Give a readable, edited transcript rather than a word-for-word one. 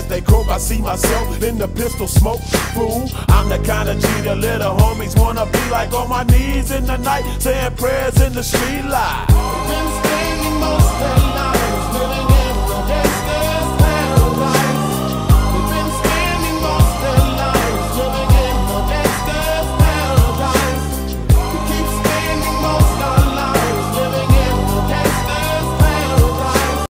as they croak, I see myself in the pistol smoke. Fool, I'm the kind of G the little homies wanna be like, on my knees in the night, saying prayers in the street light. Been staying most of the night,